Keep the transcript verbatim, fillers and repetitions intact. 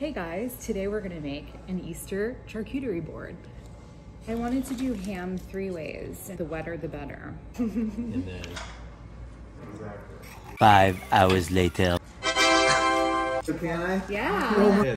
Hey guys, today we're gonna make an Easter charcuterie board. I wanted to do ham three ways. The wetter, the better. And then Five hours later. Can I? Yeah.